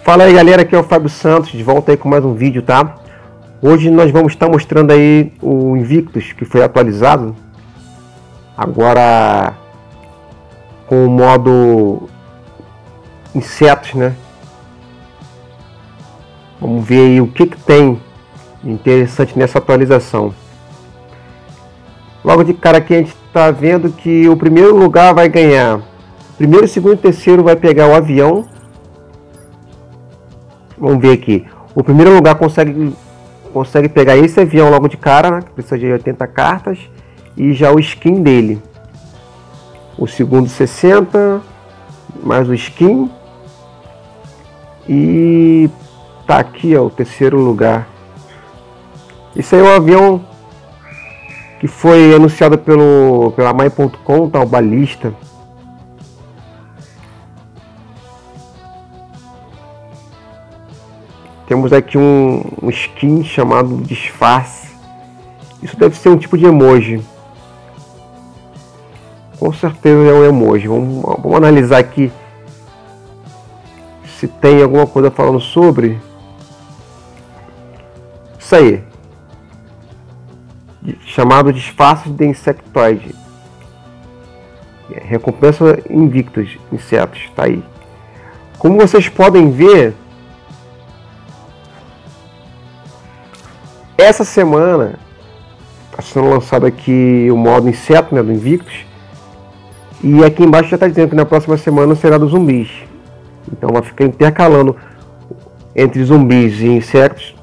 Fala aí galera, aqui é o Fábio Santos, de volta aí com mais um vídeo, tá? Hoje nós vamos estar mostrando aí o Invictus, que foi atualizado agora com o modo insetos, né? Vamos ver aí o que tem de interessante nessa atualização. Logo de cara aqui a gente está vendo que o primeiro lugar vai ganhar. O primeiro, segundo e terceiro vai pegar o avião. Vamos ver aqui. O primeiro lugar consegue pegar esse avião logo de cara, né? Que precisa de 80 cartas. E já o skin dele. O segundo 60. Mais o skin. E tá aqui, ó, o terceiro lugar. Esse aí é o avião que foi anunciado pela Mai.com, tá? O Balista. Temos aqui um skin chamado disfarce. Isso deve ser um tipo de emoji. Com certeza é um emoji. Vamos analisar aqui se tem alguma coisa falando sobre. Isso aí. Chamado disfarce de insectoide. Recompensa Invictus, insetos. Tá aí. Como vocês podem ver, essa semana está sendo lançado aqui o modo inseto, né, do Invictus. E aqui embaixo já está dizendo que na próxima semana será dos zumbis. Então vai ficar intercalando entre zumbis e insetos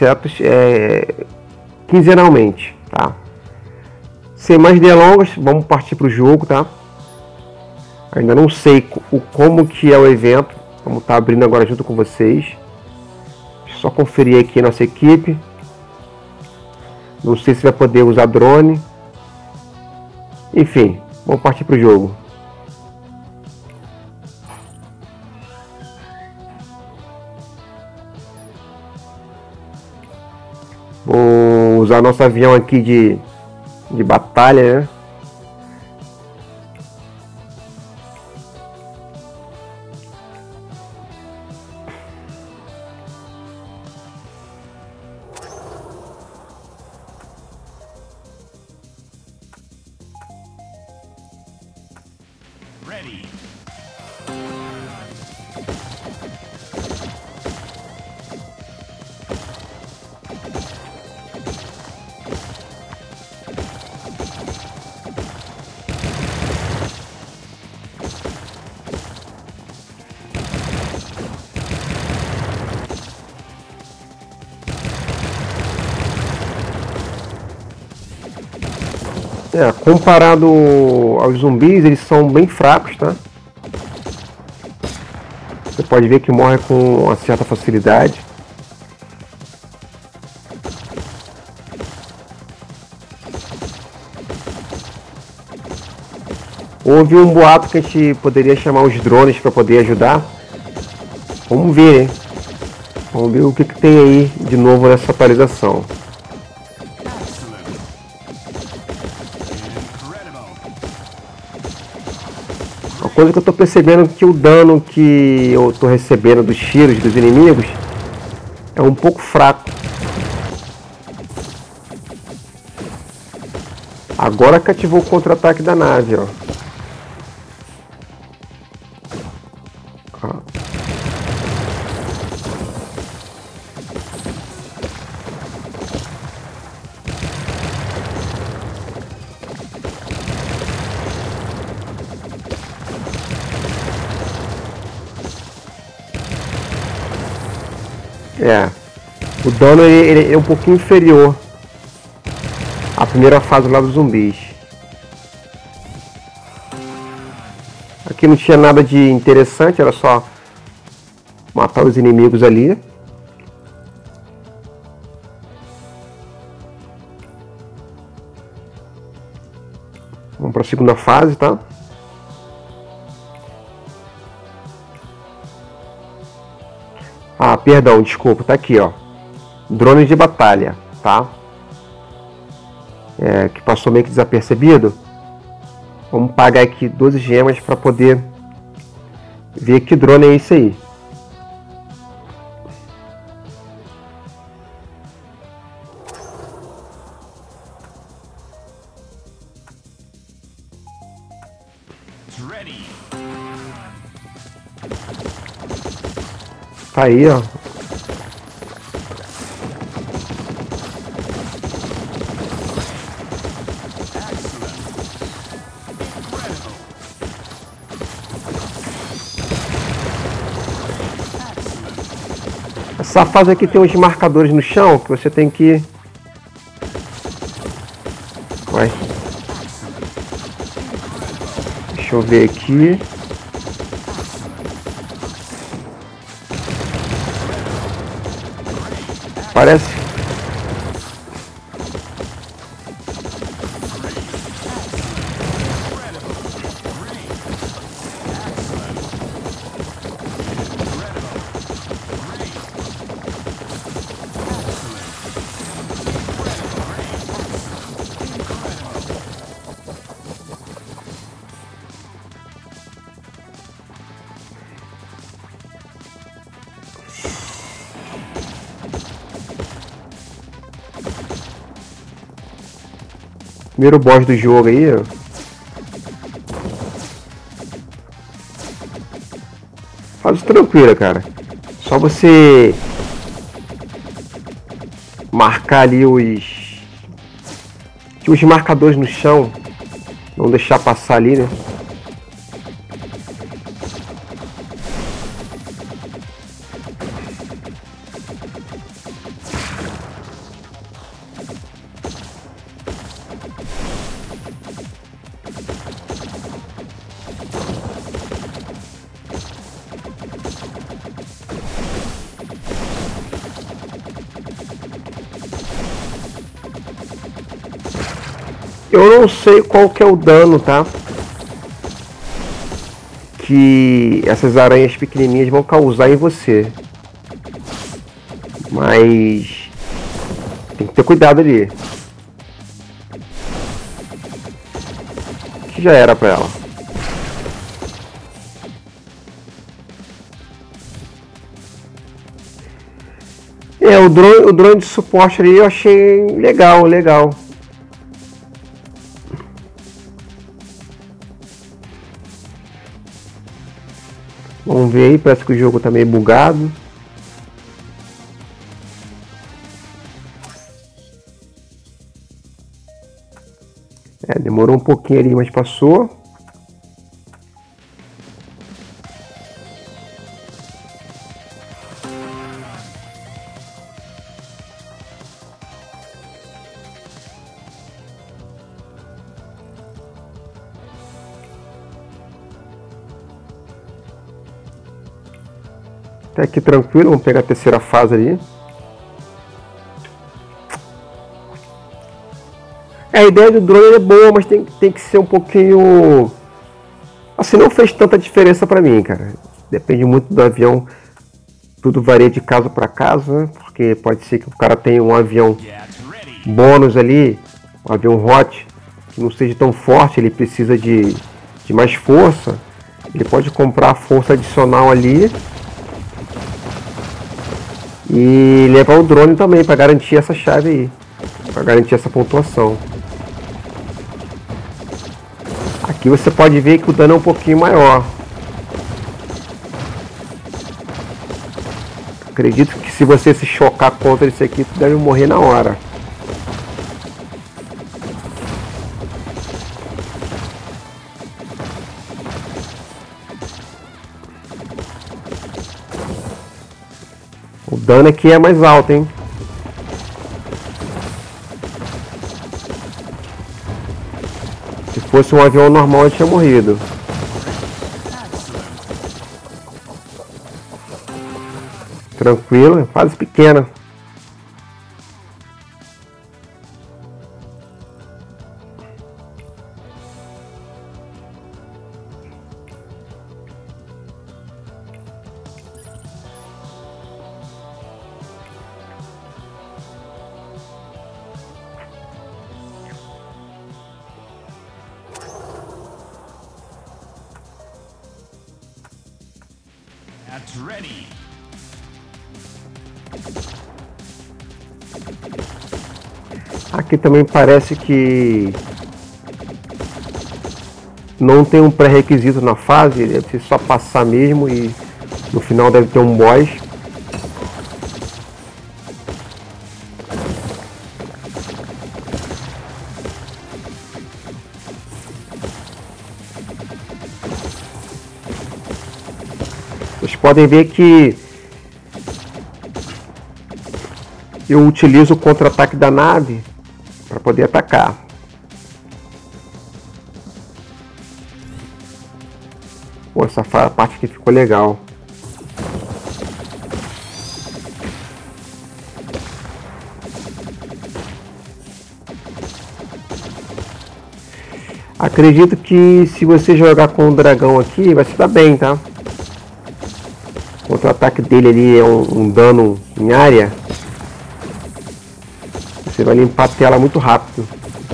quinzenalmente, tá? Sem mais delongas, vamos partir para o jogo, tá? Ainda não sei como que é o evento. Vamos estar abrindo agora junto com vocês. Só conferir aqui a nossa equipe. Não sei se vai poder usar drone. Enfim, vamos partir para o jogo. Vou usar nosso avião aqui de batalha, né? Ready. Comparado aos zumbis, eles são bem fracos, tá? Você pode ver que morre com uma certa facilidade. Houve um boato que a gente poderia chamar os drones para poder ajudar. Vamos ver, né? Vamos ver o que tem aí de novo nessa atualização. Uma coisa que eu estou percebendo é que o dano que eu estou recebendo dos tiros dos inimigos é um pouco fraco. Agora que ativou o contra-ataque da nave, ó. O dano ele é um pouquinho inferior à primeira fase lá dos zumbis. Aqui não tinha nada de interessante, era só matar os inimigos ali. Vamos para a segunda fase, tá? Ah, perdão, desculpa, tá aqui, ó. Drones de batalha, tá? Que passou meio que desapercebido. Vamos pagar aqui 12 gemas para poder ver que drone é esse aí. Tá aí, ó. Essa fase aqui tem uns marcadores no chão que você tem que... Vai. Deixa eu ver aqui. Parece... Primeiro boss do jogo aí, ó. Faz tranquilo, cara. Só você marcar ali os marcadores no chão. Não deixar passar ali, né? Eu não sei qual que é o dano, tá? Que essas aranhas pequenininhas vão causar em você. Mas tem que ter cuidado ali. Que já era pra ela. O drone de suporte ali eu achei legal. Vamos ver aí, parece que o jogo tá meio bugado. Demorou um pouquinho ali, mas passou. Até aqui tranquilo, vamos pegar a terceira fase ali. A ideia do drone é boa, mas tem que ser um pouquinho... Assim, não fez tanta diferença pra mim, cara. Depende muito do avião. Tudo varia de caso para caso, né? Porque pode ser que o cara tenha um avião bônus ali, um avião hot, que não seja tão forte, ele precisa de mais força. Ele pode comprar força adicional ali e levar o drone também para garantir essa chave aí, para garantir essa pontuação. Aqui você pode ver que o dano é um pouquinho maior. Acredito que se você se chocar contra esse aqui, tu deve morrer na hora. O dano aqui é mais alto, hein? Se fosse um avião normal, eu tinha morrido. Tranquilo, fase pequena. That's ready. Aqui também parece que não tem um pré-requisito na fase, deve ser só passar mesmo e no final deve ter um boss. Vocês podem ver que eu utilizo o contra-ataque da nave para poder atacar. Pô, essa parte aqui ficou legal. Acredito que se você jogar com o dragão aqui, vai se dar bem, tá? O contra-ataque dele ali é um dano em área. Você vai limpar a tela muito rápido.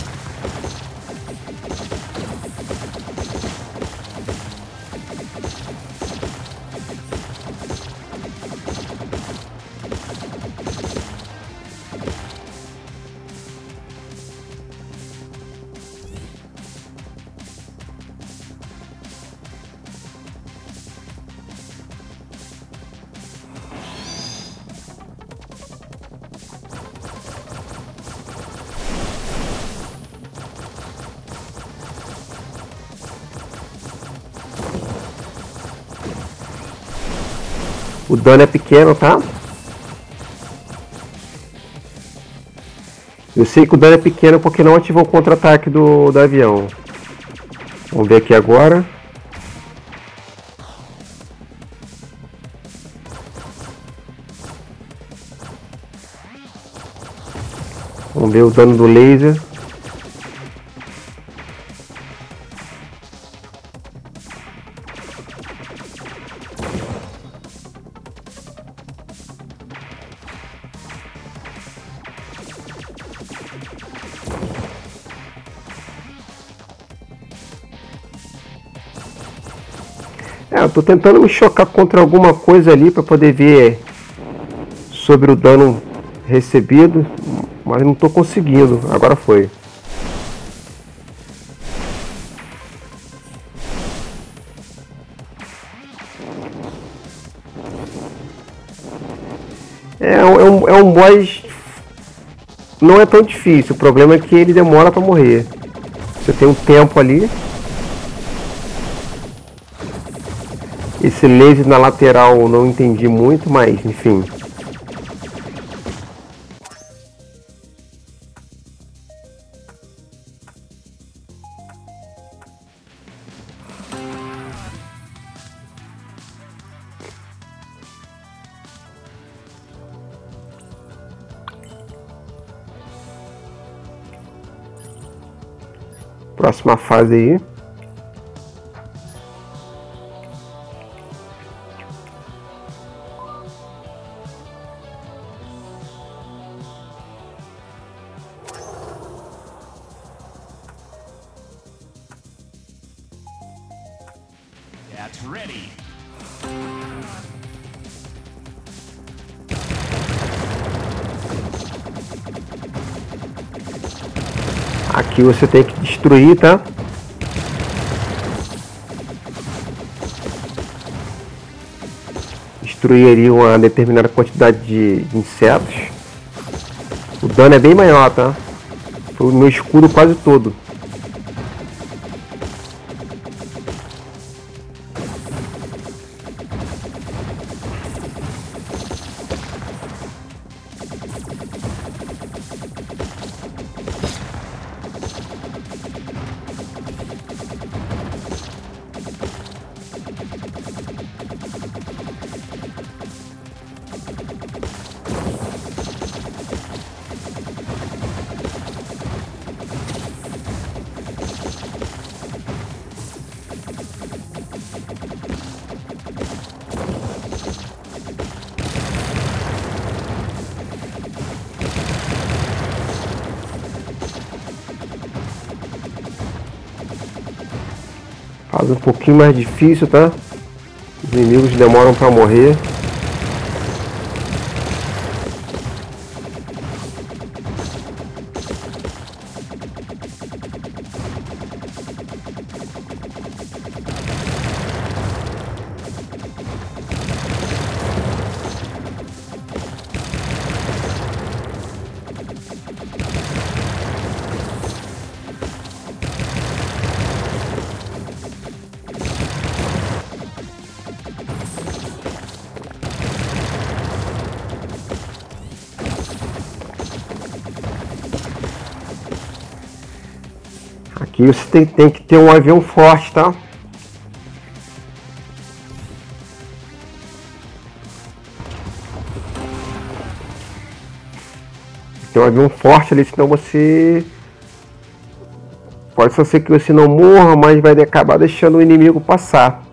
O dano é pequeno, tá? Eu sei que o dano é pequeno porque não ativou o contra-ataque do avião. Vamos ver aqui agora. Vamos ver o dano do laser. Eu tô tentando me chocar contra alguma coisa ali para poder ver sobre o dano recebido, mas não tô conseguindo. Agora foi. É um boss, não é tão difícil. O problema é que ele demora para morrer. Você tem um tempo ali. Esse laser na lateral eu não entendi muito, mas enfim. Próxima fase aí. That's ready. Aqui você tem que destruir, tá? Destruir ali uma determinada quantidade de insetos. O dano é bem maior, tá? Foi o meu escudo quase todo. Faz um pouquinho mais difícil, tá? Os inimigos demoram para morrer. Aqui você tem que ter um avião forte, tá? Tem um avião forte ali, senão você... Pode só ser que você não morra, mas vai acabar deixando o inimigo passar.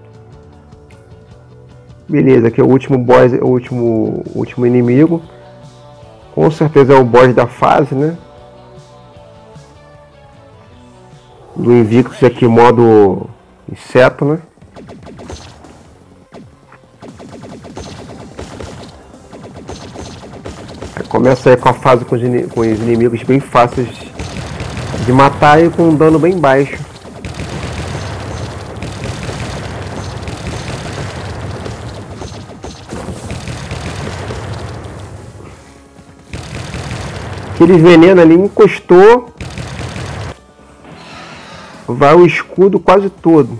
Beleza, aqui é o último boss, o último inimigo. Com certeza é o boss da fase, né? Do Invictus aqui, modo inseto, né? Aí começa aí com a fase com os inimigos bem fáceis de matar e com um dano bem baixo. Aquele veneno ali encostou, vai o escudo quase todo.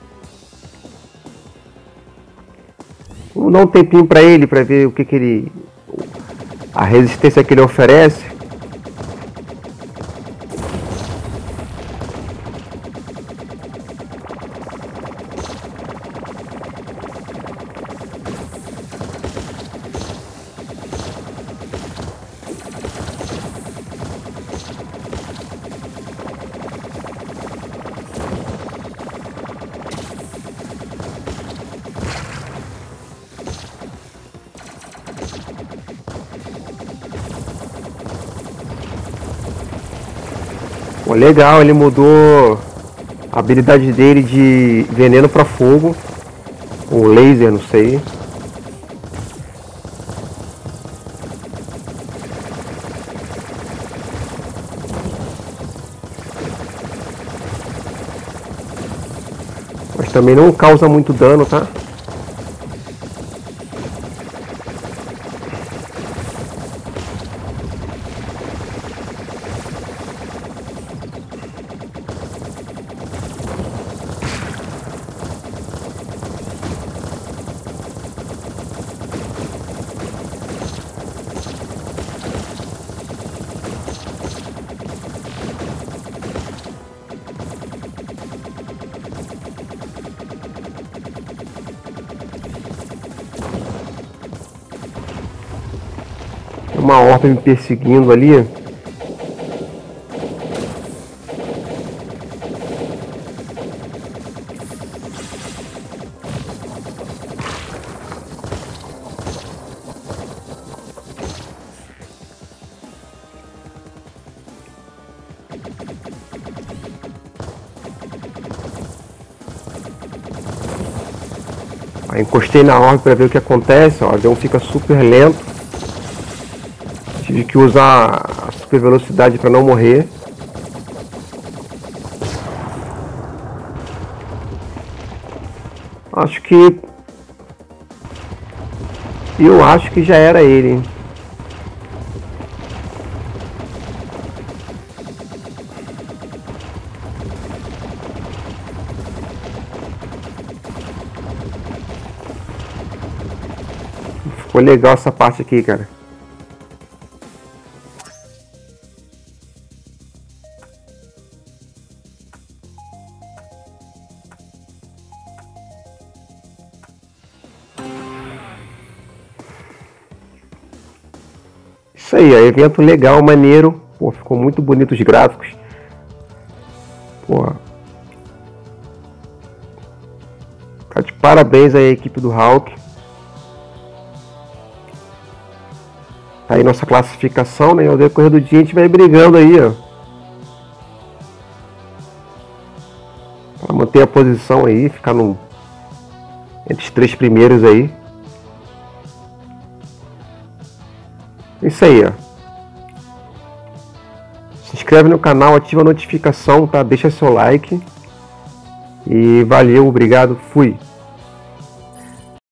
Vamos dar um tempinho para ele, para ver o que ele... a resistência que ele oferece. Pô, legal, ele mudou a habilidade dele de veneno para fogo, ou laser, não sei. Mas também não causa muito dano, tá? Uma orbe me perseguindo ali. Aí encostei na orbe para ver o que acontece. Ó, o avião fica super lento. Tive que usar a super velocidade para não morrer. Eu acho que já era ele, hein? Ficou legal essa parte aqui, cara. Isso aí, ó, evento legal, maneiro. Pô, ficou muito bonito os gráficos. Pô, tá de parabéns aí a equipe do Hulk. Tá aí nossa classificação, né? Ao decorrer do dia a gente vai brigando aí, ó. Pra manter a posição aí, ficar entre os 3 primeiros aí. Isso aí, ó. Se inscreve no canal, ativa a notificação, tá? Deixa seu like. E valeu, obrigado, fui.